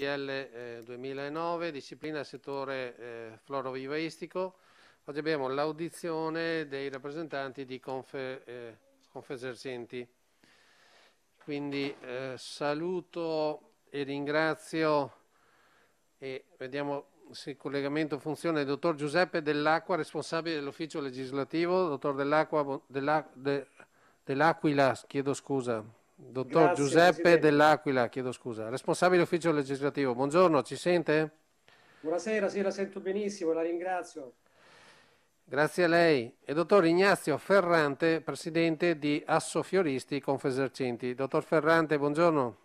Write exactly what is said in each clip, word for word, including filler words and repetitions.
L eh, duemilanove, disciplina del settore eh, florovivaistico. Oggi abbiamo l'audizione dei rappresentanti di Confe, eh, Confesercenti. Quindi eh, saluto e ringrazio e vediamo se il collegamento funziona il dottor Giuseppe Dell'Acqua, responsabile dell'ufficio legislativo. Dottor Dell'Acqua, dell'A- de- Dell'Aquila, chiedo scusa. Dottor Grazie Giuseppe Presidente. Dell'Aquila, chiedo scusa. Responsabile ufficio legislativo. Buongiorno, ci sente? Buonasera, sì, la sento benissimo, la ringrazio. Grazie a lei. E dottor Ignazio Ferrante, presidente di Assofioristi Confesercenti. Dottor Ferrante, buongiorno.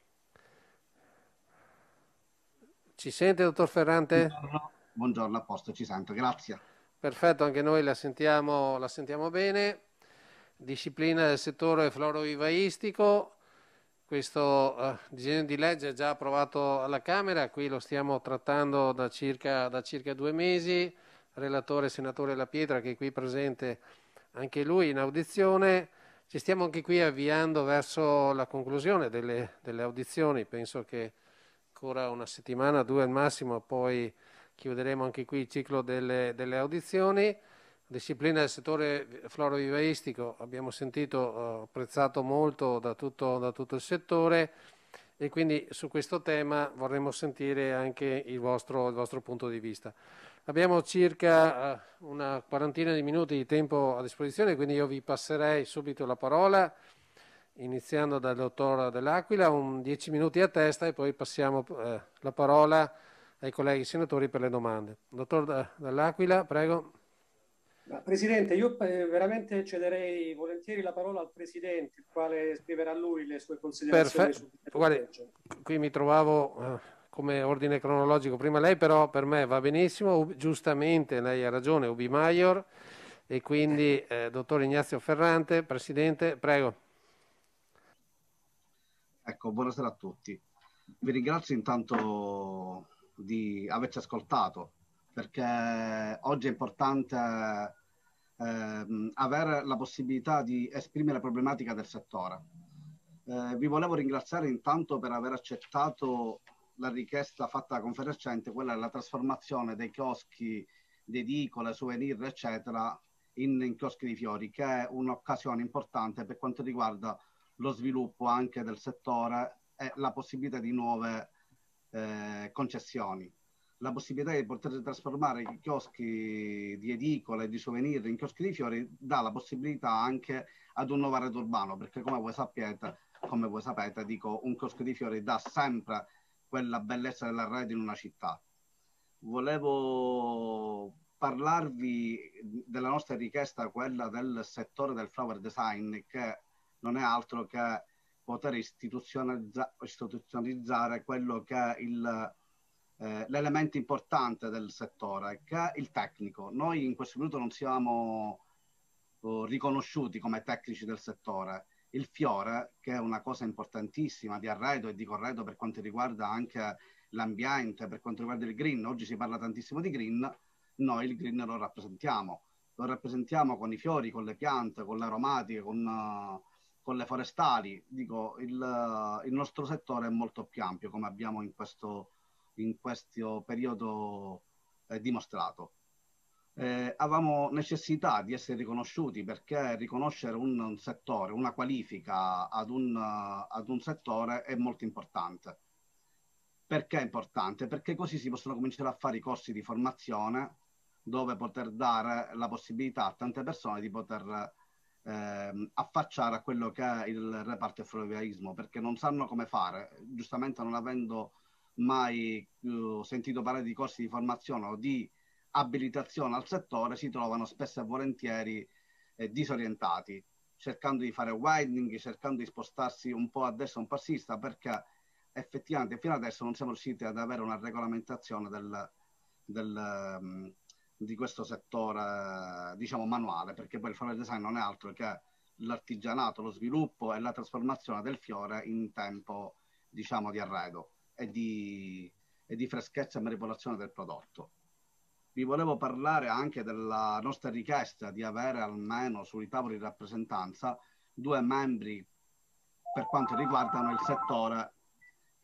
Ci sente, dottor Ferrante? Buongiorno, buongiorno, a posto, ci sento, grazie. Perfetto, anche noi la sentiamo, la sentiamo bene. Disciplina del settore florovivaistico. Questo eh, disegno di legge è già approvato alla Camera, qui lo stiamo trattando da circa, da circa due mesi. Relatore senatore La Pietra, che è qui presente anche lui in audizione. Ci stiamo anche qui avviando verso la conclusione delle, delle audizioni. Penso che ancora una settimana, due al massimo, poi chiuderemo anche qui il ciclo delle, delle audizioni. Disciplina del settore florovivaistico, abbiamo sentito, eh, apprezzato molto da tutto, da tutto il settore, e quindi su questo tema vorremmo sentire anche il vostro, il vostro punto di vista. Abbiamo circa eh, una quarantina di minuti di tempo a disposizione, quindi io vi passerei subito la parola, iniziando dal dottor Dell'Aquila, un dieci minuti a testa, e poi passiamo eh, la parola ai colleghi senatori per le domande. Dottor Dell'Aquila, prego. Ma, Presidente, io eh, veramente cederei volentieri la parola al Presidente, il quale esprimerà lui le sue considerazioni Perfetto. sul disegno di Guardi, legge. qui mi trovavo eh, come ordine cronologico prima lei, però per me va benissimo. Ub- giustamente lei ha ragione, Ubi Maior, e quindi eh, dottor Ignazio Ferrante, Presidente, prego. Ecco, buonasera a tutti. Vi ringrazio intanto di averci ascoltato, perché oggi è importante ehm, avere la possibilità di esprimere la problematica del settore. Eh, vi volevo ringraziare intanto per aver accettato la richiesta fatta da Confesercenti, quella della trasformazione dei chioschi di edicole, souvenir, eccetera, in, in chioschi di fiori, che è un'occasione importante per quanto riguarda lo sviluppo anche del settore e la possibilità di nuove eh, concessioni. La possibilità di poter trasformare i chioschi di edicole e di souvenir in chioschi di fiori dà la possibilità anche ad un nuovo arredo urbano, perché come voi sapete, come voi sapete, dico, un chiosco di fiori dà sempre quella bellezza dell'arredo in una città. Volevo parlarvi della nostra richiesta, quella del settore del flower design, che non è altro che poter istituzionalizza- istituzionalizzare quello che è il, eh, l'elemento importante del settore, che è il tecnico. Noi in questo minuto non siamo eh, riconosciuti come tecnici del settore. Il fiore, che è una cosa importantissima di arredo e di corredo per quanto riguarda anche l'ambiente, per quanto riguarda il green, oggi si parla tantissimo di green, noi il green lo rappresentiamo. Lo rappresentiamo con i fiori, con le piante, con le aromatiche, con, uh, con le forestali. Dico, il, uh, il nostro settore è molto più ampio, come abbiamo in questo, in questo periodo eh, dimostrato. Eh, avevamo necessità di essere riconosciuti, perché riconoscere un, un settore, una qualifica ad un, uh, ad un settore è molto importante. Perché è importante? Perché così si possono cominciare a fare i corsi di formazione, dove poter dare la possibilità a tante persone di poter ehm, affacciare a quello che è il reparto del florovivaismo, perché non sanno come fare, giustamente non avendo mai uh, sentito parlare di corsi di formazione o di abilitazione al settore, si trovano spesso e volentieri eh, disorientati, cercando di fare widening, cercando di spostarsi un po' a destra e un po' a sinistra, perché effettivamente fino adesso non siamo riusciti ad avere una regolamentazione del, del, um, di questo settore, diciamo, manuale, perché poi il flower design non è altro che l'artigianato, lo sviluppo e la trasformazione del fiore in tempo, diciamo, di arredo e di, e di freschezza e manipolazione del prodotto. Vi volevo parlare anche della nostra richiesta di avere almeno sui tavoli di rappresentanza due membri per quanto riguardano il settore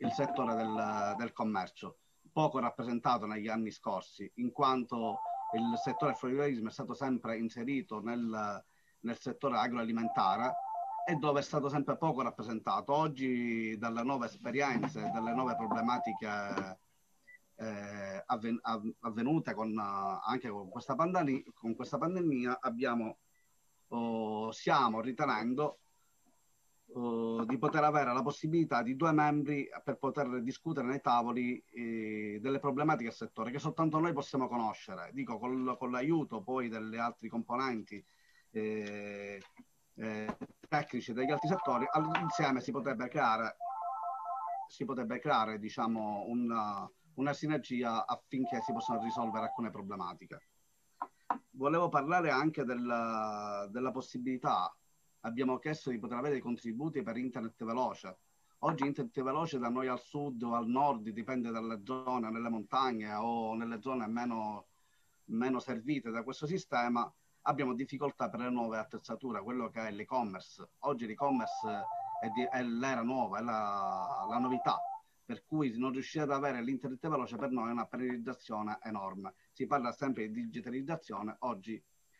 il settore del, del commercio, poco rappresentato negli anni scorsi, in quanto il settore del florovivaismo è stato sempre inserito nel, nel settore agroalimentare e dove è stato sempre poco rappresentato. Oggi, dalle nuove esperienze, dalle nuove problematiche eh, avven avvenute con, anche con questa, pandemia, con questa pandemia, abbiamo, oh, stiamo ritenendo Uh, di poter avere la possibilità di due membri per poter discutere nei tavoli eh, delle problematiche del settore che soltanto noi possiamo conoscere, dico col, con l'aiuto poi delle altri componenti eh, eh, tecnici degli altri settori. Insieme si potrebbe creare si potrebbe creare diciamo una, una sinergia affinché si possano risolvere alcune problematiche. Volevo parlare anche del, della possibilità. Abbiamo chiesto di poter avere dei contributi per internet veloce. Oggi internet veloce da noi al sud o al nord, dipende dalle zone, nelle montagne o nelle zone meno, meno servite da questo sistema, abbiamo difficoltà per le nuove attrezzature, quello che è l'e-commerce. Oggi l'e-commerce è, è l'era nuova, è la, la novità, per cui non riuscire ad avere l'internet veloce per noi è una penalizzazione enorme. Si parla sempre di digitalizzazione, oggi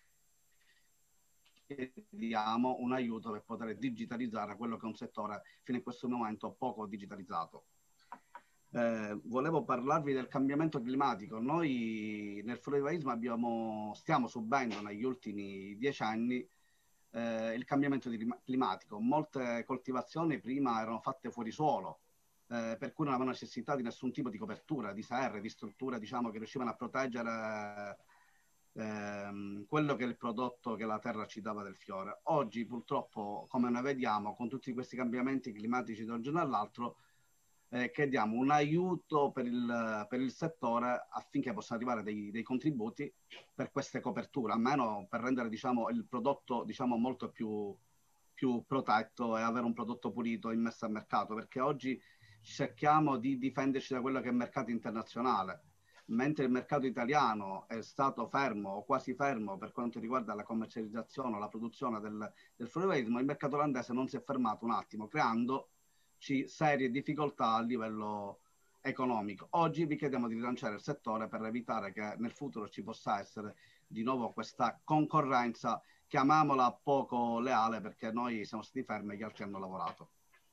chiediamo un aiuto per poter digitalizzare quello che è un settore fino a questo momento poco digitalizzato. Eh, volevo parlarvi del cambiamento climatico. Noi nel florovivaismo abbiamo, stiamo subendo negli ultimi dieci anni eh, il cambiamento climatico. Molte coltivazioni prima erano fatte fuori suolo, eh, per cui non avevano necessità di nessun tipo di copertura, di serre, di strutture, diciamo, che riuscivano a proteggere Ehm, quello che è il prodotto che la terra ci dava del fiore. Oggi purtroppo, come noi vediamo, con tutti questi cambiamenti climatici da un giorno all'altro, eh, chiediamo un aiuto per il, per il settore affinché possano arrivare dei, dei contributi per queste coperture, almeno per rendere diciamo, il prodotto diciamo, molto più, più protetto e avere un prodotto pulito immesso al mercato, perché oggi cerchiamo di difenderci da quello che è il mercato internazionale. Mentre il mercato italiano è stato fermo o quasi fermo per quanto riguarda la commercializzazione o la produzione del, del florovivaismo, il mercato olandese non si è fermato un attimo, creandoci serie difficoltà a livello economico. Oggi vi chiediamo di rilanciare il settore per evitare che nel futuro ci possa essere di nuovo questa concorrenza, chiamiamola poco leale, perché noi siamo stati fermi e gli altri hanno lavorato.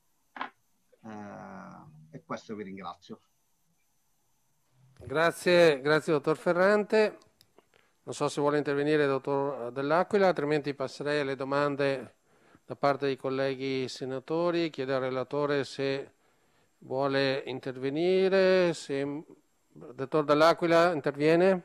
Eh, e questo vi ringrazio. Grazie, grazie dottor Ferrante. Non so se vuole intervenire il dottor Dell'Aquila, altrimenti passerei alle domande da parte dei colleghi senatori. Chiedo al relatore se vuole intervenire. Se il dottor Dell'Aquila interviene.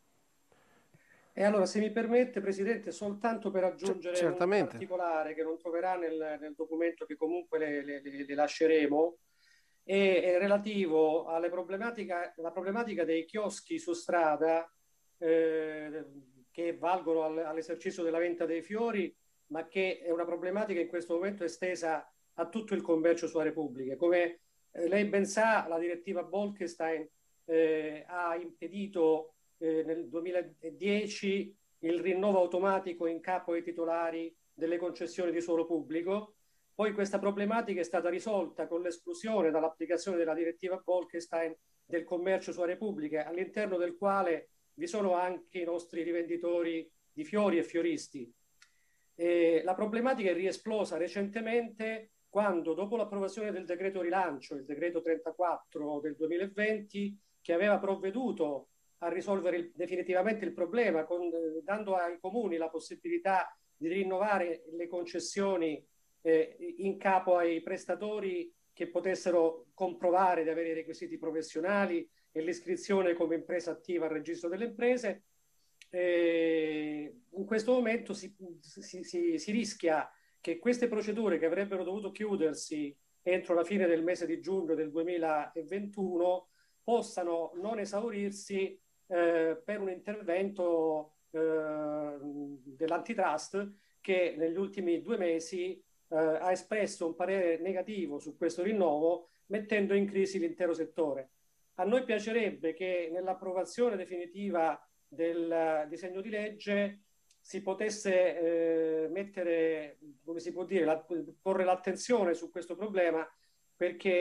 E allora, se mi permette, Presidente, soltanto per aggiungere C- un particolare che non troverà nel, nel documento che comunque le, le, le lasceremo, è, è relativo alle problematica, la problematica dei chioschi su strada eh, che valgono al, all'esercizio della vendita dei fiori, ma che è una problematica in questo momento estesa a tutto il commercio sulla Repubblica. Come eh, lei ben sa, la direttiva Bolkestein eh, ha impedito eh, nel duemiladieci il rinnovo automatico in capo ai titolari delle concessioni di suolo pubblico. Poi questa problematica è stata risolta con l'esclusione dall'applicazione della direttiva Bolkestein del commercio sulla Repubblica, all'interno del quale vi sono anche i nostri rivenditori di fiori e fioristi. E la problematica è riesplosa recentemente quando, dopo l'approvazione del decreto rilancio, il decreto trentaquattro del duemilaventi, che aveva provveduto a risolvere il, definitivamente il problema, con, eh, dando ai comuni la possibilità di rinnovare le concessioni eh, in capo ai prestatori che potessero comprovare di avere i requisiti professionali e l'iscrizione come impresa attiva al registro delle imprese. Eh, in questo momento si, si, si, si rischia che queste procedure, che avrebbero dovuto chiudersi entro la fine del mese di giugno del duemilaventuno, possano non esaurirsi eh, per un intervento eh, dell'antitrust che negli ultimi due mesi eh, ha espresso un parere negativo su questo rinnovo, mettendo in crisi l'intero settore. A noi piacerebbe che nell'approvazione definitiva del disegno di legge si potesse eh, mettere, come si può dire, la, porre l'attenzione su questo problema, perché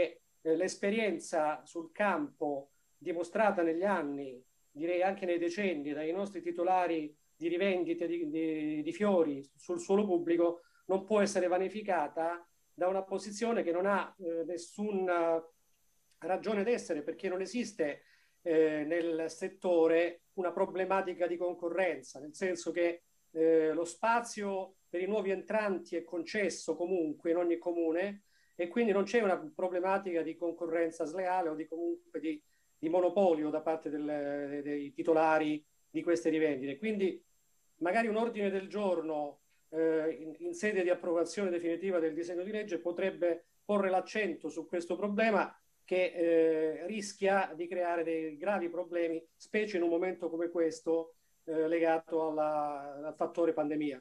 eh, l'esperienza sul campo dimostrata negli anni, direi anche nei decenni, dai nostri titolari di rivendite di, di, di fiori sul suolo pubblico non può essere vanificata da una posizione che non ha eh, nessuna ragione d'essere, perché non esiste eh, nel settore una problematica di concorrenza, nel senso che eh, lo spazio per i nuovi entranti è concesso comunque in ogni comune e quindi non c'è una problematica di concorrenza sleale o di comunque di, di monopolio da parte del, dei titolari di queste rivendite. Quindi magari un ordine del giorno eh, in, in sede di approvazione definitiva del disegno di legge potrebbe porre l'accento su questo problema che eh, rischia di creare dei gravi problemi, specie in un momento come questo eh, legato alla, al fattore pandemia.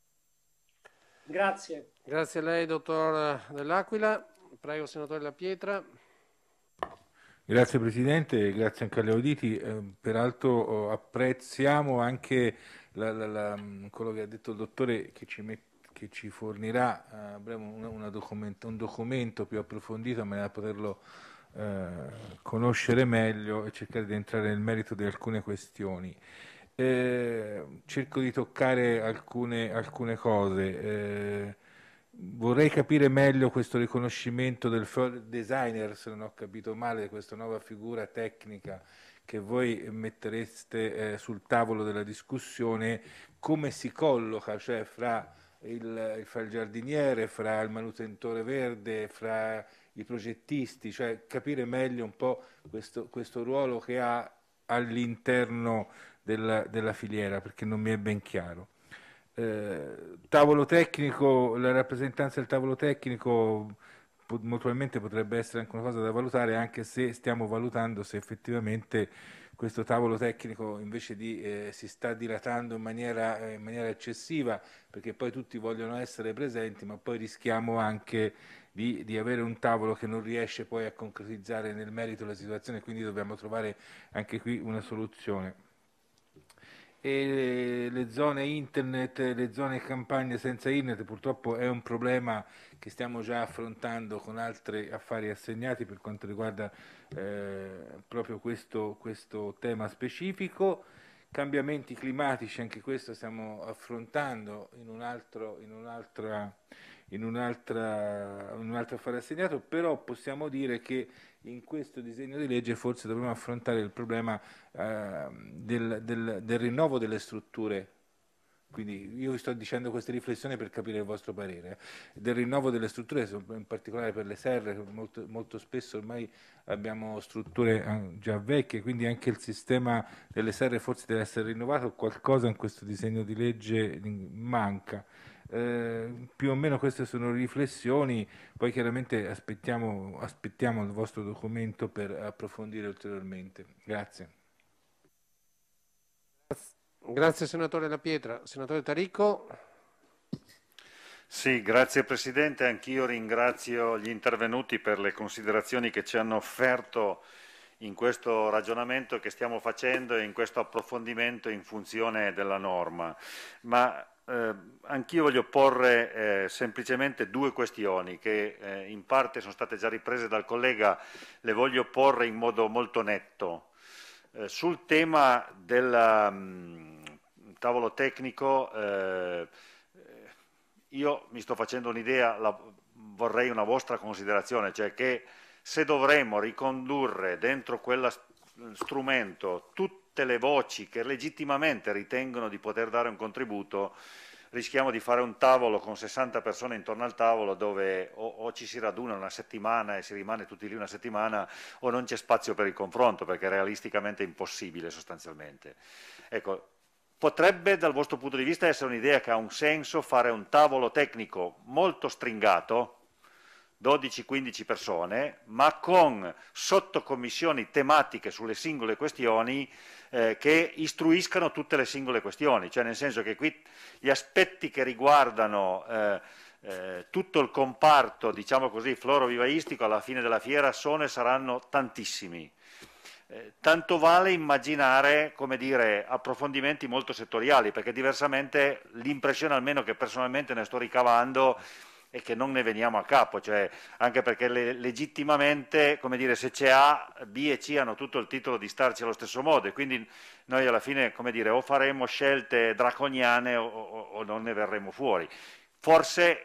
Grazie. Grazie a lei, dottor Dell'Aquila. Prego, senatore La Pietra. Grazie Presidente, grazie anche agli auditi. Eh, peraltro oh, apprezziamo anche la, la, la, quello che ha detto il dottore che ci, met, che ci fornirà eh, a breve una, una documento, un documento più approfondito in maniera da poterlo eh, conoscere meglio e cercare di entrare nel merito di alcune questioni. Eh, cerco di toccare alcune, alcune cose. Eh, vorrei capire meglio questo riconoscimento del floor designer, se non ho capito male, questa nuova figura tecnica che voi mettereste eh, sul tavolo della discussione, come si colloca, cioè fra il, fra il giardiniere, fra il manutentore verde, fra i progettisti, cioè capire meglio un po' questo, questo ruolo che ha all'interno della, della filiera, perché non mi è ben chiaro. Eh, tavolo tecnico, la rappresentanza del tavolo tecnico molto probabilmente potrebbe essere anche una cosa da valutare, anche se stiamo valutando se effettivamente questo tavolo tecnico invece di eh, si sta dilatando in maniera, eh, in maniera eccessiva, perché poi tutti vogliono essere presenti, ma poi rischiamo anche di, di avere un tavolo che non riesce poi a concretizzare nel merito la situazione, quindi dobbiamo trovare anche qui una soluzione. E le zone internet, le zone campagne senza internet purtroppo è un problema che stiamo già affrontando con altri affari assegnati per quanto riguarda eh, proprio questo, questo tema specifico. Cambiamenti climatici, anche questo stiamo affrontando in un altro, in un'altra, in un'altra, in un altro affare assegnato, però possiamo dire che in questo disegno di legge forse dovremmo affrontare il problema eh, del, del, del rinnovo delle strutture. Quindi io vi sto dicendo queste riflessioni per capire il vostro parere, del rinnovo delle strutture, in particolare per le serre, molto, molto spesso ormai abbiamo strutture già vecchie, quindi anche il sistema delle serre forse deve essere rinnovato, qualcosa in questo disegno di legge manca. Eh, più o meno queste sono riflessioni, poi chiaramente aspettiamo, aspettiamo il vostro documento per approfondire ulteriormente. Grazie. Grazie senatore La Pietra. Senatore Taricco. Sì, grazie Presidente, anch'io ringrazio gli intervenuti per le considerazioni che ci hanno offerto in questo ragionamento che stiamo facendo e in questo approfondimento in funzione della norma. Ma eh, anch'io voglio porre eh, semplicemente due questioni che eh, in parte sono state già riprese dal collega, le voglio porre in modo molto netto. Eh, sul tema del mh, tavolo tecnico, eh, io mi sto facendo un'idea, vorrei una vostra considerazione, cioè che se dovremmo ricondurre dentro quello strumento tutte le voci che legittimamente ritengono di poter dare un contributo, rischiamo di fare un tavolo con sessanta persone intorno al tavolo dove o, o ci si raduna una settimana e si rimane tutti lì una settimana o non c'è spazio per il confronto perché è realisticamente impossibile sostanzialmente. Ecco, potrebbe dal vostro punto di vista essere un'idea che ha un senso fare un tavolo tecnico molto stringato, dodici quindici persone, ma con sottocommissioni tematiche sulle singole questioni eh, che istruiscano tutte le singole questioni, cioè nel senso che qui gli aspetti che riguardano eh, eh, tutto il comparto, diciamo così, florovivaistico alla fine della fiera sono e saranno tantissimi. Eh, tanto vale immaginare, come dire, approfondimenti molto settoriali, perché diversamente l'impressione almeno che personalmente ne sto ricavando e che non ne veniamo a capo, cioè anche perché le, legittimamente, come dire, se c'è A, B e C hanno tutto il titolo di starci allo stesso modo, e quindi noi alla fine, come dire, o faremo scelte draconiane o, o, o non ne verremo fuori. Forse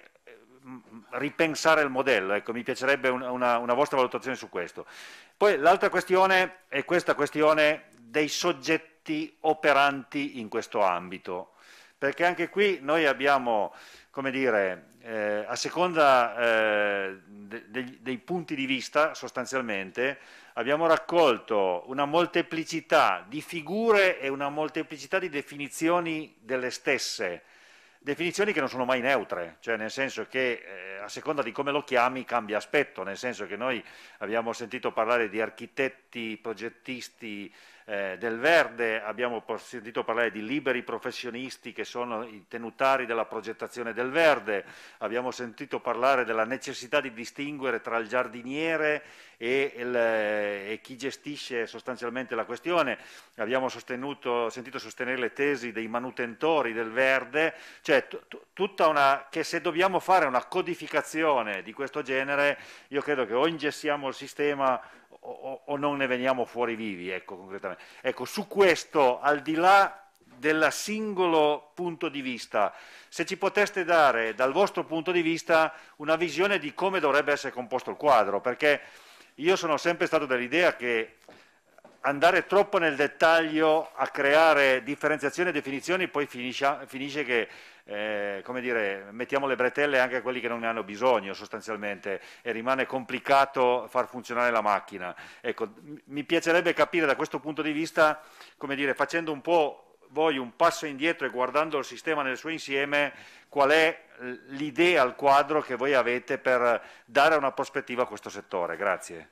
ripensare il modello, ecco, mi piacerebbe una, una, una vostra valutazione su questo. Poi l'altra questione è questa questione dei soggetti operanti in questo ambito, perché anche qui noi abbiamo, come dire, eh, a seconda eh, de, de, dei punti di vista, sostanzialmente, abbiamo raccolto una molteplicità di figure e una molteplicità di definizioni delle stesse, definizioni che non sono mai neutre, cioè nel senso che eh, a seconda di come lo chiami cambia aspetto, nel senso che noi abbiamo sentito parlare di architetti, progettisti eh, del verde, abbiamo sentito parlare di liberi professionisti che sono i tenutari della progettazione del verde, abbiamo sentito parlare della necessità di distinguere tra il giardiniere e, il, e chi gestisce sostanzialmente la questione, abbiamo sostenuto, sentito sostenere le tesi dei manutentori del verde, cioè tutta una, che se dobbiamo fare una codificazione di questo genere, io credo che o ingessiamo il sistema o, o non ne veniamo fuori vivi, ecco, concretamente. Ecco, su questo, al di là del singolo punto di vista, se ci poteste dare dal vostro punto di vista una visione di come dovrebbe essere composto il quadro, perché io sono sempre stato dell'idea che andare troppo nel dettaglio a creare differenziazioni e definizioni poi finisce, finisce che eh, come dire, mettiamo le bretelle anche a quelli che non ne hanno bisogno sostanzialmente e rimane complicato far funzionare la macchina. Ecco, mi piacerebbe capire da questo punto di vista, come dire, facendo un po' voi un passo indietro e guardando il sistema nel suo insieme, qual è l'idea, il quadro che voi avete per dare una prospettiva a questo settore. Grazie.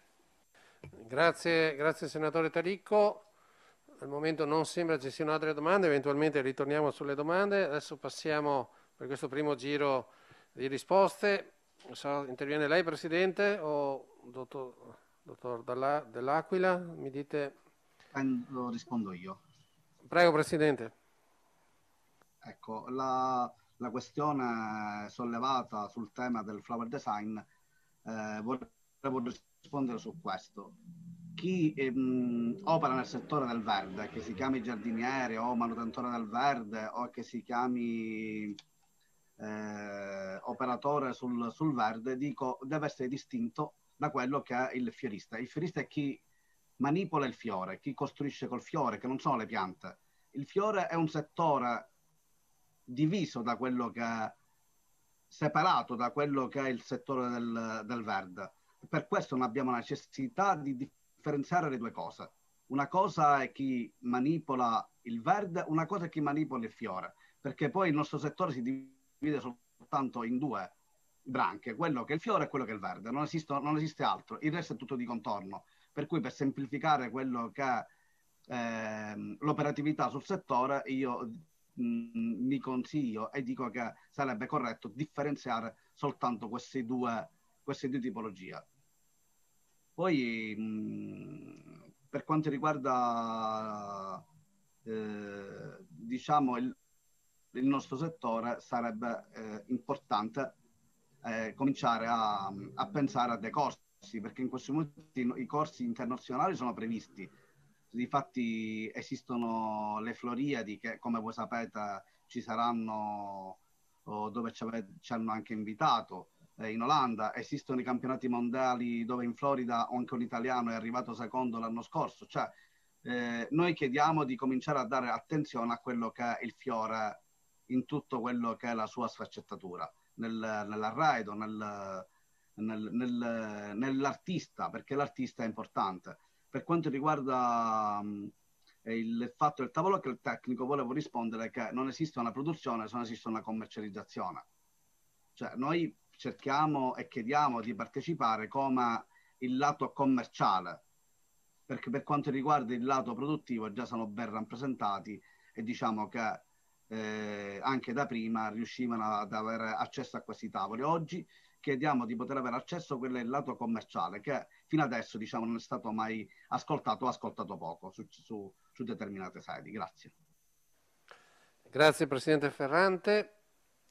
Grazie, grazie senatore Taricco. Al momento non sembra ci siano altre domande, eventualmente ritorniamo sulle domande. Adesso passiamo per questo primo giro di risposte. So, interviene lei Presidente o dottor, dottor Dell'Aquila? Mi dite? Lo rispondo io. Prego Presidente. Ecco, la, la questione sollevata sul tema del flower design, eh, volevo rispondere su questo. Chi ehm, opera nel settore del verde, che si chiami giardiniere o manutentore del verde o che si chiami eh, operatore sul, sul verde, dico, deve essere distinto da quello che è il fiorista. Il fiorista è chi manipola il fiore, chi costruisce col fiore, che non sono le piante. Il fiore è un settore diviso da quello che è separato da quello che è il settore del, del verde. Per questo non abbiamo necessità di differenziare le due cose. Una cosa è chi manipola il verde, una cosa è chi manipola il fiore, perché poi il nostro settore si divide soltanto in due branche, quello che è il fiore e quello che è il verde, non esiste, non esiste altro, il resto è tutto di contorno, per cui per semplificare quello che è eh, l'operatività sul settore, io mh, mi consiglio e dico che sarebbe corretto differenziare soltanto queste due, queste due tipologie. Poi mh, per quanto riguarda eh, diciamo il, il nostro settore, sarebbe eh, importante eh, cominciare a, a pensare a dei corsi, perché in questo momento i corsi internazionali sono previsti. Difatti esistono le Floriadi che, come voi sapete, ci saranno, oh, dove ci, ci hanno anche invitato. In Olanda esistono i campionati mondiali dove in Florida anche un italiano è arrivato secondo l'anno scorso, cioè eh, noi chiediamo di cominciare a dare attenzione a quello che è il fiore in tutto quello che è la sua sfaccettatura, nel, nell'arredo, nel, nel, nel, nell'artista, perché l'artista è importante. Per quanto riguarda um, il fatto del tavolo che il tecnico, volevo rispondere che non esiste una produzione se non esiste una commercializzazione, cioè noi cerchiamo e chiediamo di partecipare come il lato commerciale, perché per quanto riguarda il lato produttivo già sono ben rappresentati e diciamo che eh, anche da prima riuscivano ad avere accesso a questi tavoli. Oggi chiediamo di poter avere accesso a quello del lato commerciale, che fino adesso diciamo non è stato mai ascoltato o ascoltato poco su, su, su determinate sedi. Grazie. Grazie Presidente Ferrante.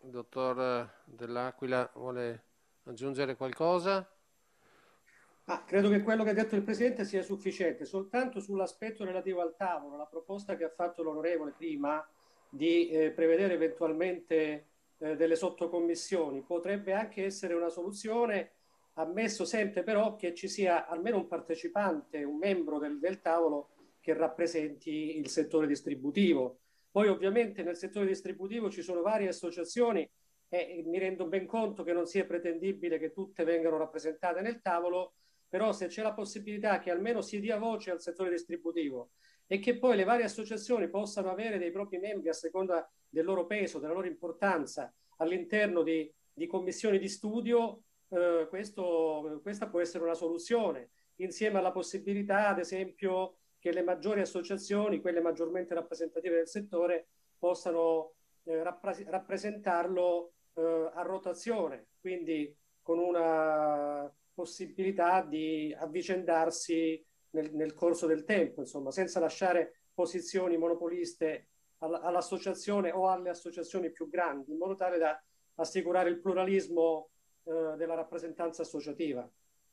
il dottor Dell'Aquila vuole aggiungere qualcosa? Ah, credo che quello che ha detto il Presidente sia sufficiente. Soltanto sull'aspetto relativo al tavolo, la proposta che ha fatto l'onorevole prima di eh, prevedere eventualmente eh, delle sottocommissioni potrebbe anche essere una soluzione, ammesso sempre però che ci sia almeno un partecipante, un membro del, del tavolo che rappresenti il settore distributivo. Poi ovviamente nel settore distributivo ci sono varie associazioni e mi rendo ben conto che non sia pretendibile che tutte vengano rappresentate nel tavolo, però se c'è la possibilità che almeno si dia voce al settore distributivo e che poi le varie associazioni possano avere dei propri membri a seconda del loro peso, della loro importanza all'interno di, di commissioni di studio, eh, questo, questa può essere una soluzione, insieme alla possibilità, ad esempio, che le maggiori associazioni, quelle maggiormente rappresentative del settore, possano eh, rappres- rappresentarlo eh, a rotazione, quindi con una possibilità di avvicendarsi nel, nel corso del tempo, insomma, senza lasciare posizioni monopoliste all'associazione o alle associazioni più grandi, in modo tale da assicurare il pluralismo eh, della rappresentanza associativa.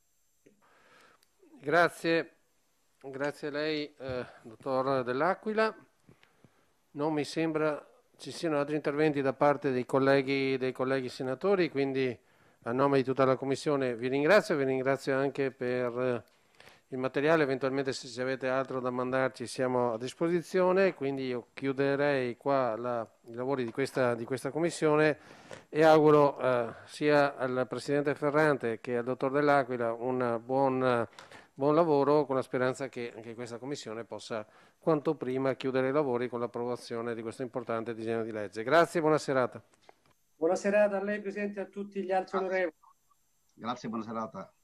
Grazie, grazie a lei, eh, dottor Dell'Aquila. Non mi sembra ci siano altri interventi da parte dei colleghi, dei colleghi senatori, quindi a nome di tutta la Commissione vi ringrazio, vi ringrazio anche per il materiale, eventualmente se avete altro da mandarci siamo a disposizione, quindi io chiuderei qua la, i lavori di questa, di questa Commissione e auguro eh, sia al Presidente Ferrante che al Dottor Dell'Aquila un buon, buon lavoro, con la speranza che anche questa Commissione possa quanto prima chiudere i lavori con l'approvazione di questo importante disegno di legge. Grazie e buona serata. Buona serata a lei Presidente e a tutti gli altri onorevoli. Grazie, buona serata.